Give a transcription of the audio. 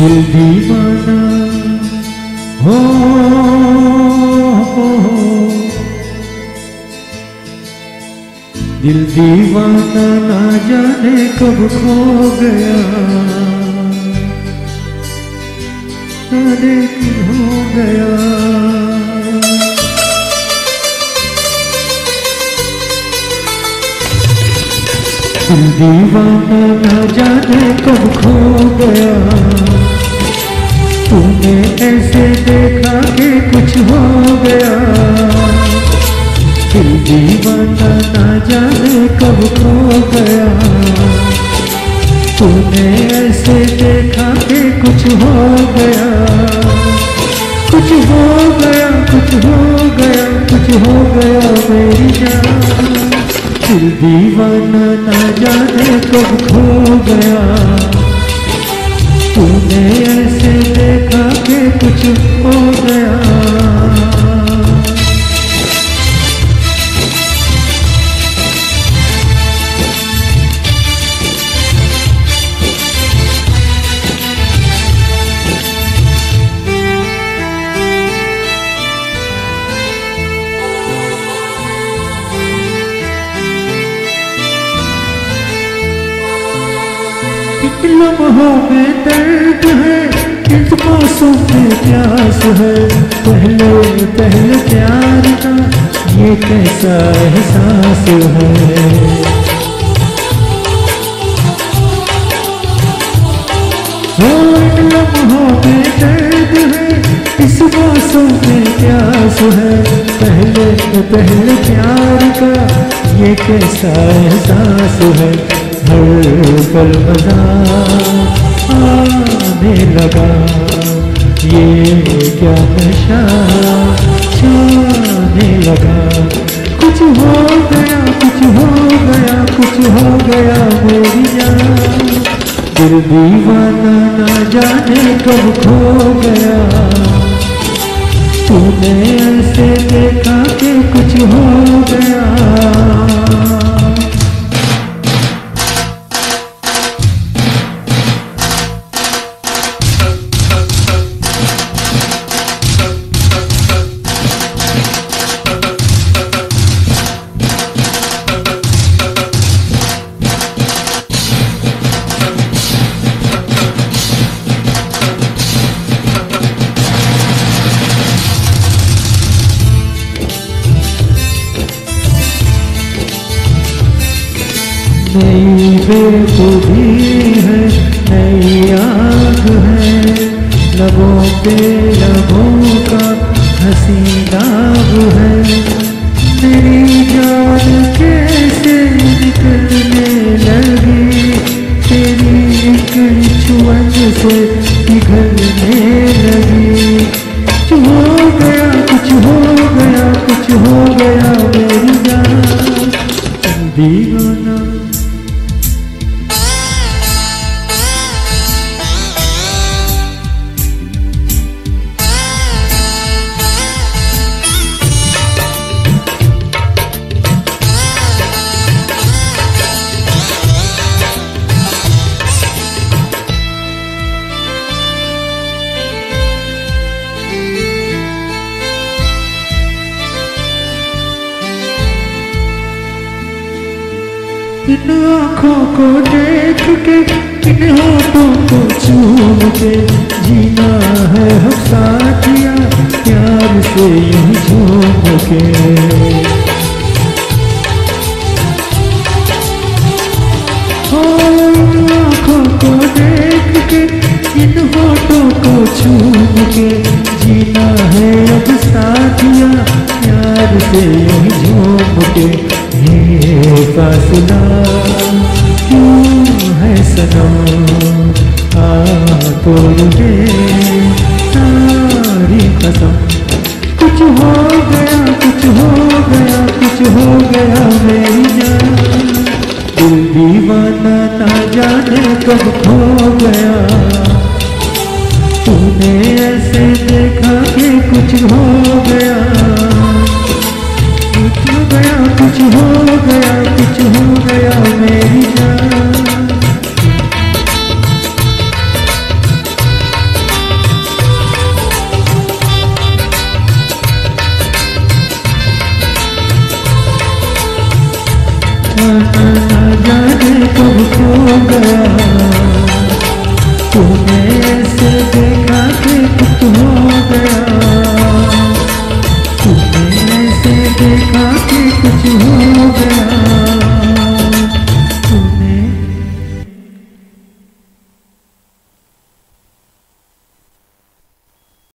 दिल दीवाना हो, दिल दीवाना ना जाने कब खो गया, जाने क्यों हो गया। दिल दीवाना ना जाने कब खो गया, तूने ऐसे देखा कि कुछ हो गया। दिल दीवाना ना जाने कब खो गया, तूने ऐसे देखा कि कुछ हो गया। कुछ हो गया, कुछ हो गया, कुछ हो गया मेरी जान। दिल दीवाना ना जाने कब खो गया, तूने ऐसे देखा कि कुछ हो गया। लम्हों में दर्द है, इस मौसम में प्यास है। पहले पहले प्यार का ये कैसा एहसास है। लम्हों में दर्द है, इस मौसम में प्यास है। पहले पहले प्यार का ये कैसा एहसास है। हर पल मजा आने लगा, ये क्या नशा छाने लगा। कुछ हो गया, कुछ हो गया, कुछ हो गया मेरी जान। दिल दीवाना ना जाने कब खो गया, तूने ऐसे देखा कि कुछ हो गया। नई बेखुदी है, नई आग है, लबों पे लबों का हंसी दाग है। मेरी जान कैसे निकलने लगी, तेरी एक छुअन से पिघलने लगी। कुछ हो गया, कुछ हो गया, कुछ हो गया मेरी जान। दीवाना इन आँखों को देख के, इन होठों को चूम के, जीना है हम साथिया प्यार से यूं झूम के। इन आँखों को देख के, इन होठों को चूम के, जीना है अब साथिया प्यार से यूं झूम के। ये फासला क्यों है सनम, तोड़ दे सारी कसम। कुछ हो गया, कुछ हो गया, कुछ हो गया मेरी जान। दिल दीवाना ना जाने कब खो गया, तूने ऐसे देखा कि कुछ हो गया। कुछ हो गया, कुछ हो गया, कुछ हो गया